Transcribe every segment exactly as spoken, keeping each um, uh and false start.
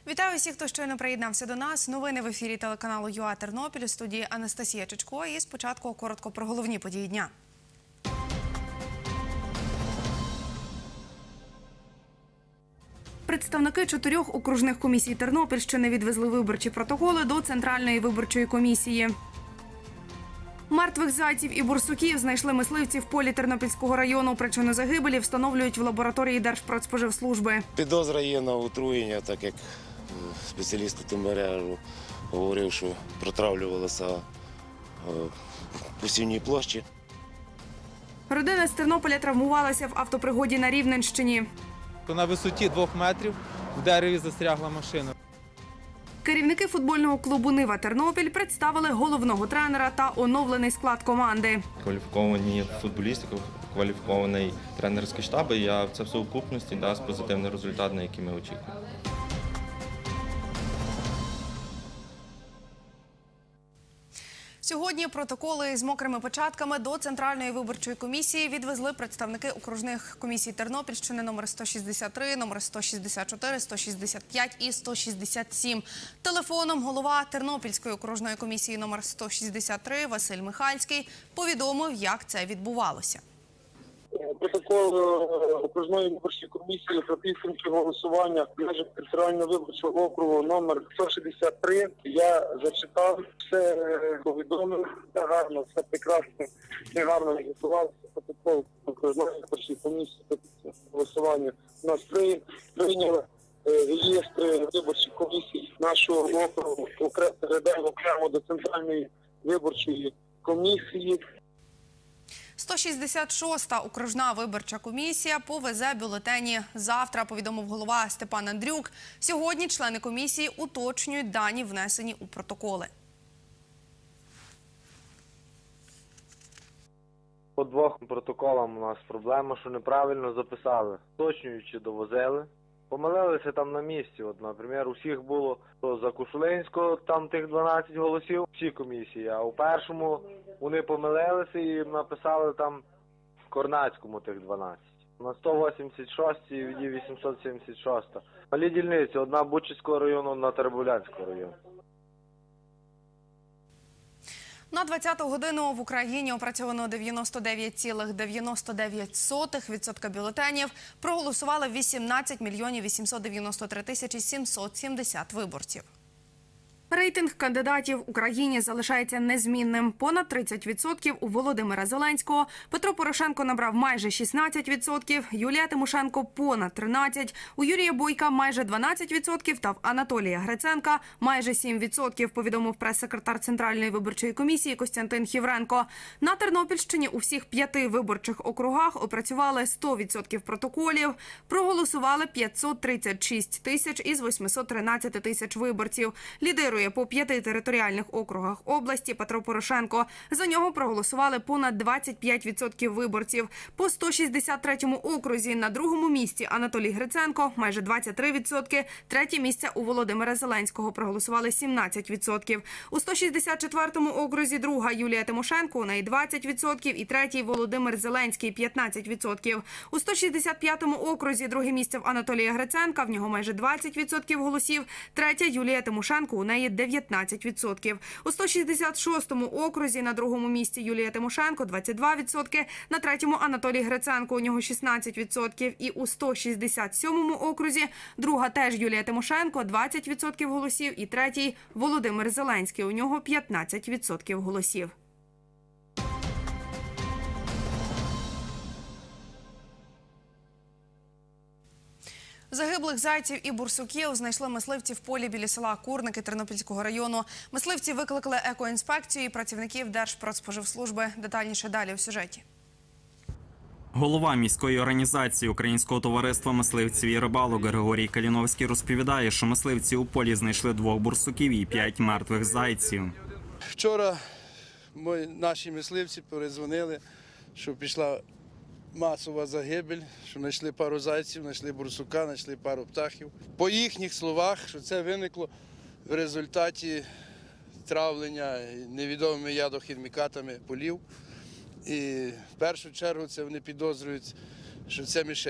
Вітаю всіх, хто щойно приєднався до нас. Новини в ефірі телеканалу ЮА Тернопіль. У студії Анастасія Чичко. І спочатку коротко про головні події дня. Представники чотирьох окружних комісій Тернопільщини відвезли виборчі протоколи до Центральної виборчої комісії. Мертвих зайців і борсуків знайшли мисливці в полі Тернопільського району. Причину загибелі встановлюють в лабораторії Держпродспоживслужби. Підозра є на отруєння, так як спеціаліст Тимбережу говорив, що протравлювалося в посівній площі. Родина з Тернополя травмувалася в автопригоді на Рівненщині. На висоті двох метрів в дереві застрягла машина. Керівники футбольного клубу «Нива Тернопіль» представили головного тренера та оновлений склад команди. Кваліфіковані футболісти, кваліфікований тренерський штаб, і я це в сукупності дасть позитивний результат, на який ми очікуємо. Сьогодні протоколи з мокрими печатками до Центральної виборчої комісії відвезли представники окружних комісій Тернопільщини номер сто шістдесят три, номер сто шістдесят чотири, сто шістдесят п'ять і сто шістдесят сім. Телефоном голова Тернопільської окружної комісії номер сто шістдесят три Василь Михальський повідомив, як це відбувалося. Протокол окружної виборчої комісії про підсумки голосування в межах територіального виборчого округу номер сто шістдесят три. Я зачитав, все повідомив, все гарно, все прекрасно, все гарно голосувалося. Протокол окружної виборчої комісії про підсумки голосування нас прийняли. Реєстри виборчих комісій нашого округу передаємо окремо до Центральної виборчої комісії. сто шістдесят шоста окружна виборча комісія повезе бюлетені завтра, повідомив голова Степан Андрюк. Сьогодні члени комісії уточнюють дані, внесені у протоколи. По двох протоколам у нас проблема, що неправильно записали. Уточнюючи довозили. Помилилися там на місці. От, наприклад, у всіх було за Кушулинського там тих дванадцять голосів, всі комісії, а у першому вони помилилися і написали там в Корнацькому тих дванадцять. На сто вісімдесят шостій і вісімсот сімдесят шоста. Малі дільниці, одна Бучицького району, одна Теребовлянського району. На двадцяту годину в Україні опрацьовано дев'яносто дев'ять цілих дев'яносто дев'ять сотих відсотка бюлетенів. Проголосували вісімнадцять мільйонів вісімсот дев'яносто три тисячі сімсот сімдесят виборців. Рейтинг кандидатів в Україні залишається незмінним. Понад тридцять відсотків у Володимира Зеленського. Петро Порошенко набрав майже шістнадцять відсотків, Юлія Тимошенко – понад тринадцять відсотків, у Юрія Бойка – майже дванадцять відсотків та в Анатолія Гриценка – майже сім відсотків, повідомив прес-секретар Центральної виборчої комісії Костянтин Хівренко. На Тернопільщині у всіх п'яти виборчих округах опрацювали сто відсотків протоколів, проголосували п'ятсот тридцять шість тисяч із восьмисот тринадцяти тисяч виборців. Лідирує по п'яти територіальних округах області Петро Порошенко. За нього проголосували понад двадцять п'ять відсотків виборців. По сто шістдесят третьому окрузі на другому місці Анатолій Гриценко – майже двадцять три відсотки. Третє місце у Володимира Зеленського проголосували сімнадцять відсотків. У сто шістдесят четвертому окрузі друга Юлія Тимошенко, у неї двадцять відсотків, і третій Володимир Зеленський – п'ятнадцять відсотків. У сто шістдесят п'ятому окрузі друге місце в Анатолія Гриценка, в нього майже двадцять відсотків голосів. Третя Юлія Тимошенко, у неї дев'ятнадцять відсотків. У сто шістдесят шостому окрузі на другому місці Юлія Тимошенко – двадцять два відсотки, на третьому Анатолій Гриценко, у нього шістнадцять відсотків. І у сто шістдесят сьомому окрузі друга теж Юлія Тимошенко – двадцять відсотків голосів, і третій Володимир Зеленський, у нього п'ятнадцять відсотків голосів. Загиблих зайців і бурсуків знайшли мисливці в полі біля села Курники Тернопільського району. Мисливці викликали екоінспекцію і працівників Держпродспоживслужби. Детальніше далі у сюжеті. Голова міської організації Українського товариства мисливців і рибалок Григорій Каліновський розповідає, що мисливці у полі знайшли двох бурсуків і п'ять мертвих зайців. Вчора мої, наші мисливці передзвонили, що пішла масова загибель, що знайшли пару зайців, знайшли бурсука, знайшли пару птахів. По їхніх словах, що це виникло в результаті травлення невідомими ядохімікатами полів. І в першу чергу це вони підозрюють, що це мишей.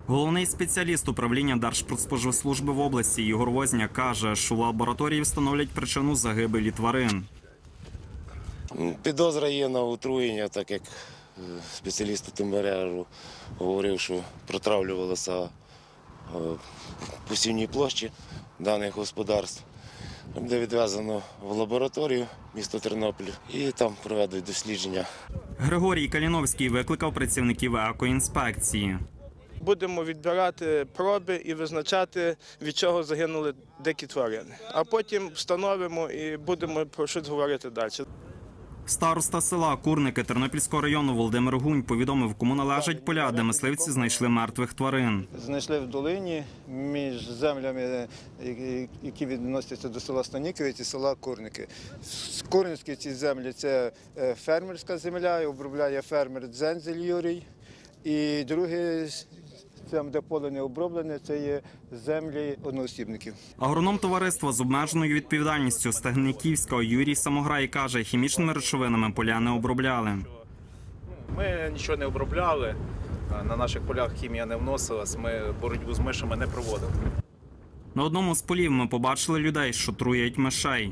Головний спеціаліст управління Держпродспоживслужби в області Ігор Возняк каже, що в лабораторії встановлять причину загибелі тварин. Підозра є на отруєння, так як спеціаліст Тимберя говорив, що протравлювалося посівні площі даних господарств. Буде відвезено в лабораторію міста Тернопіль і там проведуть дослідження. Григорій Каліновський викликав працівників екоінспекції. Будемо відбирати проби і визначати, від чого загинули дикі тварини. А потім встановимо і будемо про щось говорити далі. Староста села Курники Тернопільського району Володимир Гунь повідомив, кому належать поля, де мисливці знайшли мертвих тварин. Знайшли в долині між землями, які відносяться до села Станіковець і села Курники. Курницькі ці землі – це фермерська земля, обробляє фермер Дзензель Юрій. І друге, там, де поле не оброблене, це є землі одноосібників. Агроном товариства з обмеженою відповідальністю Стегниківського Юрій Самограй каже, хімічними речовинами поля не обробляли. Ми нічого не обробляли, на наших полях хімія не вносилась, ми боротьбу з мишами не проводили. На одному з полів ми побачили людей, що труять мишей.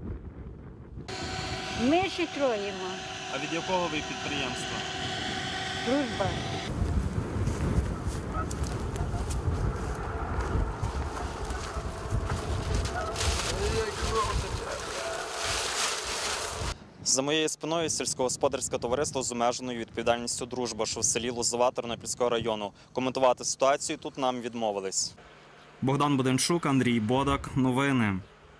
Миші троїмо. А від якого ви підприємства? Дружба. За моєю спиною сільськогосподарське товариство з обмеженою відповідальністю «Дружба», що в селі Лозова Тернопільського району. Коментувати ситуацію тут нам відмовились. Богдан Буденчук, Андрій Бодак. Новини.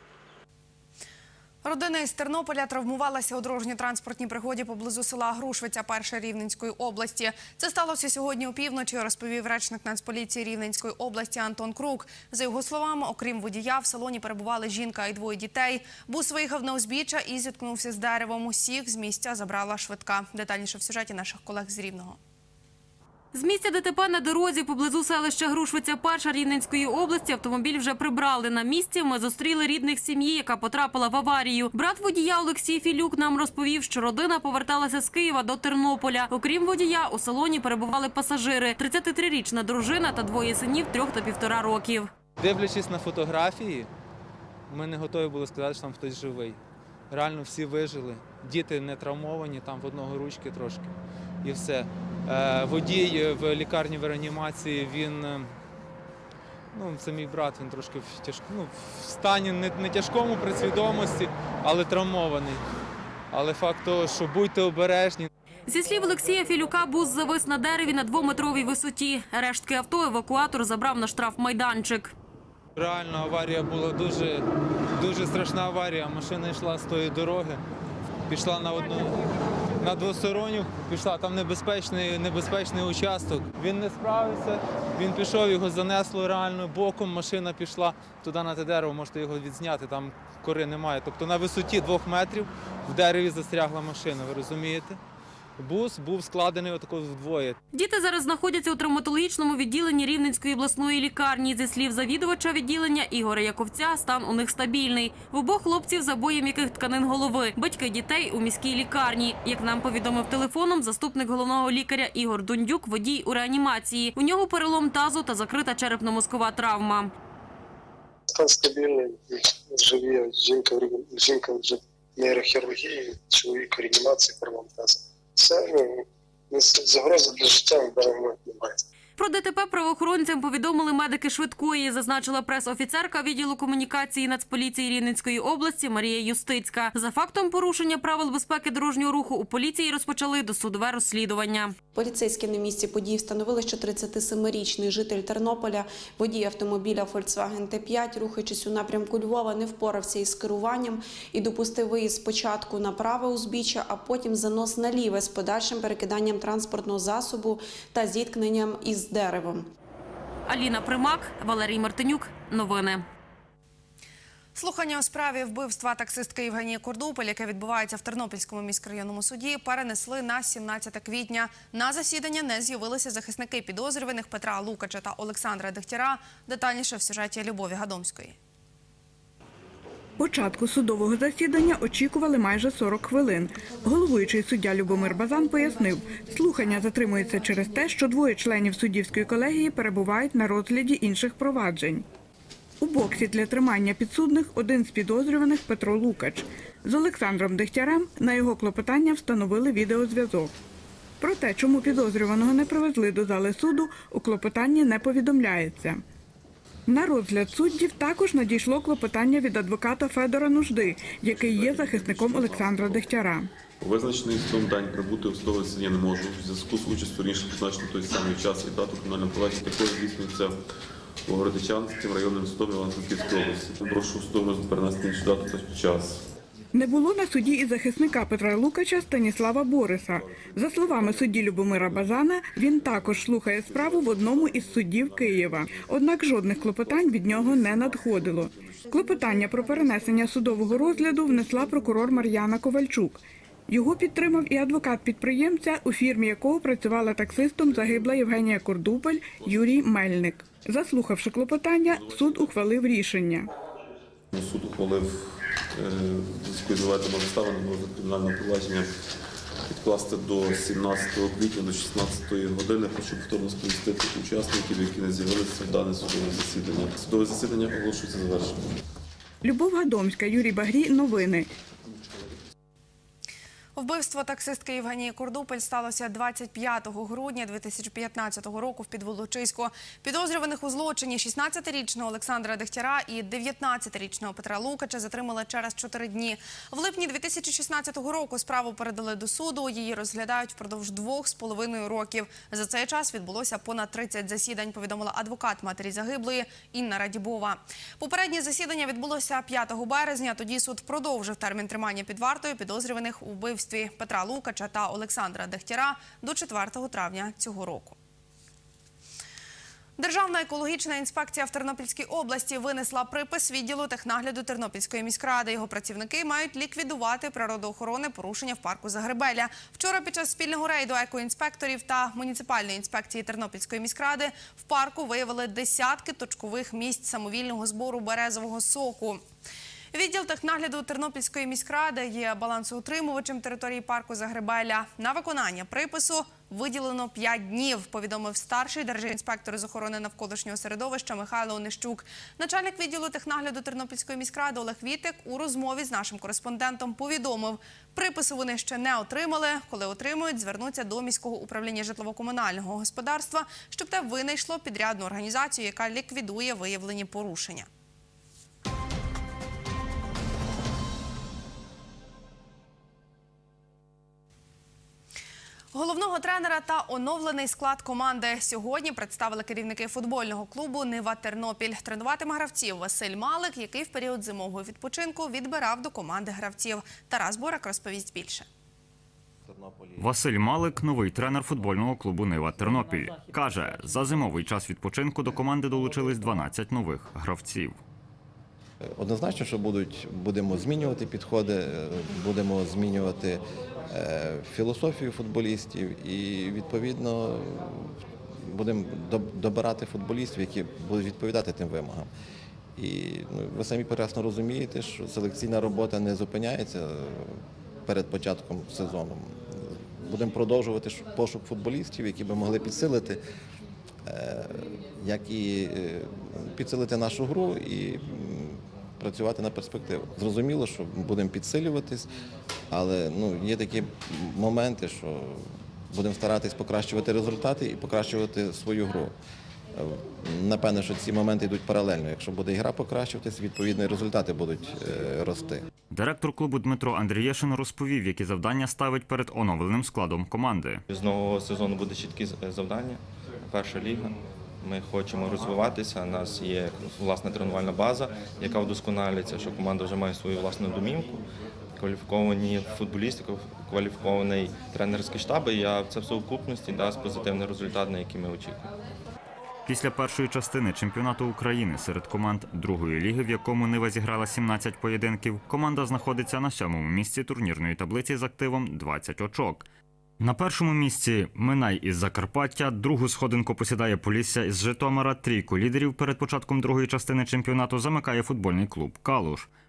Родина із Тернополя травмувалася у дорожньо-транспортній пригоді поблизу села Грушвиця першої Рівненської області. Це сталося сьогодні опівночі, розповів речник Нацполіції Рівненської області Антон Крук. За його словами, окрім водія, в салоні перебували жінка і двоє дітей. Бус виїхав на узбіччя і зіткнувся з деревом. Усіх з місця забрала швидка. Детальніше в сюжеті наших колег з Рівного. З місця ДТП на дорозі поблизу селища Грушвиця перша Рівненської області автомобіль вже прибрали. На місці ми зустріли рідних сім'ї, яка потрапила в аварію. Брат водія Олексій Філюк нам розповів, що родина поверталася з Києва до Тернополя. Окрім водія, у салоні перебували пасажири – тридцятитрирічна дружина та двоє синів трьох та півтора років. Дивлячись на фотографії, ми не готові були сказати, що там хтось живий. Реально всі вижили. Діти не травмовані, там в одного ручки трошки. І все. Водій в лікарні в реанімації, він, ну, це мій брат, він трошки в, тяж, ну, в стані не, не тяжкому при свідомості, але травмований. Але факт того, що будьте обережні. Зі слів Олексія Філюка, бус завис на дереві на двометровій висоті. Рештки авто евакуатор забрав на штрафмайданчик. Реально аварія була дуже, дуже страшна аварія. Машина йшла з тої дороги, пішла на одну... На двосторонню пішла, там небезпечний, небезпечний участок. Він не справився, він пішов, його занесло реально боком, машина пішла туди на те дерево, можете його відзняти, там кори немає. Тобто на висоті двох метрів в дереві застрягла машина, ви розумієте? Бус був складений отако вдвоє. Діти зараз знаходяться у травматологічному відділенні Рівненської обласної лікарні. Зі слів завідувача відділення Ігоря Яковця, стан у них стабільний. В обох хлопців забої м'яких тканин голови. Батьки дітей у міській лікарні. Як нам повідомив телефоном заступник головного лікаря Ігор Дундюк, водій у реанімації. У нього перелом тазу та закрита черепно-мозкова травма. Стан стабільний, живі, жінка, жінка в нейрохірургії, чоловік у реанімації, перелом тазу. Все, ну, загрози для життя в даний момент немає. Про ДТП правоохоронцям повідомили медики швидкої, зазначила прес-офіцерка відділу комунікації Нацполіції Рівненської області Марія Юстицька. За фактом порушення правил безпеки дорожнього руху у поліції розпочали досудове розслідування. Поліцейські на місці події встановили, що тридцятисемирічний житель Тернополя, водій автомобіля Volkswagen Т п'ять, рухаючись у напрямку Львова, не впорався із керуванням і допустив виїзд спочатку на праве узбіччя, а потім занос на ліве з подальшим перекиданням транспортного засобу та зіткненням із деревом. Аліна Примак, Валерій Мартинюк. Новини. Слухання у справі вбивства таксистки Євгенії Кордупель, яке відбувається в Тернопільському міськрайонному суді, перенесли на сімнадцяте квітня. На засідання не з'явилися захисники підозрюваних Петра Лукача та Олександра Дегтяра. Детальніше в сюжеті Любові Гадомської. Початку судового засідання очікували майже сорок хвилин. Головуючий суддя Любомир Базан пояснив, слухання затримується через те, що двоє членів суддівської колегії перебувають на розгляді інших проваджень. У боксі для тримання підсудних один з підозрюваних – Петро Лукач. З Олександром Дегтярем на його клопотання встановили відеозв'язок. Про те, чому підозрюваного не привезли до зали суду, у клопотанні не повідомляється. На розгляд суддів також надійшло клопотання від адвоката Федора Нужди, який є захисником Олександра Дегтяра. У визначений судом день прибути у судове засідання не можу. В зв'язку з участю раніше призначено той самий час і дату кримінального провадження також здійснюється у Городичанським районним судом Івано-Франківської області. Прошу судом перенести іншу дату та час. Не було на суді і захисника Петра Лукача Станіслава Бориса. За словами судді Любомира Базана, він також слухає справу в одному із судів Києва. Однак жодних клопотань від нього не надходило. Клопотання про перенесення судового розгляду внесла прокурор Мар'яна Ковальчук. Його підтримав і адвокат підприємця, у фірмі якого працювала таксистом загибла Євгенія Кордупель Юрій Мельник. Заслухавши клопотання, суд ухвалив рішення. Суд ухвалив зв'язку з заведеними обставинами за кримінальне провадження відкласти до сімнадцятого квітня до шістнадцятої години. Хочу повторно сповістити учасників, які не з'явилися в дане судове засідання. Судове засідання оголошується завершеним. Любов Гадомська, Юрій Багрій. Новини. Вбивство таксистки Євгенії Кордупель сталося двадцять п'ятого грудня дві тисячі п'ятнадцятого року в Підволочиську. Підозрюваних у злочині шістнадцятирічного Олександра Дегтяра і дев'ятнадцятирічного Петра Лукача затримали через чотири дні. В липні дві тисячі шістнадцятого року справу передали до суду. Її розглядають впродовж двох з половиною років. За цей час відбулося понад тридцять засідань, повідомила адвокат матері загиблої Інна Радібова. Попереднє засідання відбулося п'ятого березня. Тоді суд продовжив термін тримання під вартою підозрюваних у вбивстві Петра Лукача та Олександра Дегтяра до четвертого травня цього року. Державна екологічна інспекція в Тернопільській області винесла припис відділу технагляду Тернопільської міськради. Його працівники мають ліквідувати природоохоронне порушення в парку Загребелля. Вчора під час спільного рейду екоінспекторів та муніципальної інспекції Тернопільської міськради в парку виявили десятки точкових місць самовільного збору березового соку. Відділ технагляду Тернопільської міськради є балансоутримувачем території парку Загребелля. На виконання припису виділено п'ять днів, повідомив старший держінспектор з охорони навколишнього середовища Михайло Онищук. Начальник відділу технагляду Тернопільської міськради Олег Вітик у розмові з нашим кореспондентом повідомив, припису вони ще не отримали. Коли отримують, звернуться до міського управління житлово-комунального господарства, щоб те винайшло підрядну організацію, яка ліквідує виявлені порушення. Головного тренера та оновлений склад команди сьогодні представили керівники футбольного клубу «Нива Тернопіль». Тренуватиме гравців Василь Малик, який в період зимового відпочинку відбирав до команди гравців. Тарас Борак розповість більше. Василь Малик – новий тренер футбольного клубу «Нива Тернопіль». Каже, за зимовий час відпочинку до команди долучились дванадцять нових гравців. Однозначно, що будуть, будемо змінювати підходи, будемо змінювати е, філософію футболістів і, відповідно, будемо добирати футболістів, які будуть відповідати тим вимогам. І ну, ви самі прекрасно розумієте, що селекційна робота не зупиняється перед початком сезону. Будемо продовжувати пошук футболістів, які би могли підсилити, е, як і підсилити нашу гру і працювати на перспективу. Зрозуміло, що будемо підсилюватись, але ну, є такі моменти, що будемо старатись покращувати результати і покращувати свою гру. Напевне, що ці моменти йдуть паралельно. Якщо буде і гра покращуватись, відповідно, результати будуть е, рости. Директор клубу Дмитро Андрієшин розповів, які завдання ставить перед оновленим складом команди. З нового сезону буде чіткі завдання. Перша ліга. Ми хочемо розвиватися, у нас є власна тренувальна база, яка вдосконалюється, що команда вже має свою власну домівку, кваліфіковані футболісти, кваліфікований тренерський штаб, і я це в сукупності дасть позитивний результат, на який ми очікуємо. Після першої частини чемпіонату України серед команд другої ліги, в якому Нива зіграла сімнадцять поєдинків, команда знаходиться на сьомому місці турнірної таблиці з активом двадцять очок. На першому місці Минай із Закарпаття, другу сходинку посідає Полісся із Житомира, трійку лідерів перед початком другої частини чемпіонату замикає футбольний клуб «Калуш».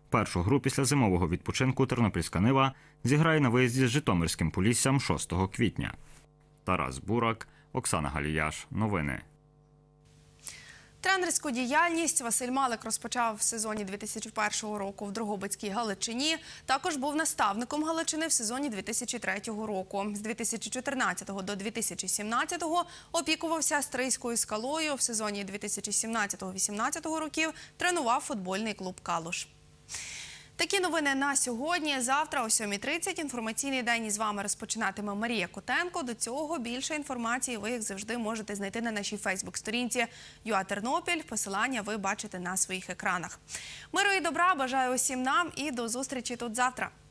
Першу гру після зимового відпочинку тернопільська «Нива» зіграє на виїзді з Житомирським Поліссям шостого квітня. Тарас Бурак, Оксана Галіяш. Новини. Тренерську діяльність Василь Малик розпочав в сезоні дві тисячі першого року в Дрогобицькій Галичині. Також був наставником Галичини в сезоні дві тисячі третього року. З дві тисячі чотирнадцятого до дві тисячі сімнадцятого опікувався Стрийською скалою. В сезоні дві тисячі сімнадцятого - вісімнадцятого років тренував футбольний клуб «Калуш». Такі новини на сьогодні. Завтра о сьомій тридцять інформаційний день із вами розпочинатиме Марія Котенко. До цього більше інформації ви, як завжди, можете знайти на нашій фейсбук-сторінці ЮА Тернопіль. Посилання ви бачите на своїх екранах. Миру і добра бажаю усім нам і до зустрічі тут завтра.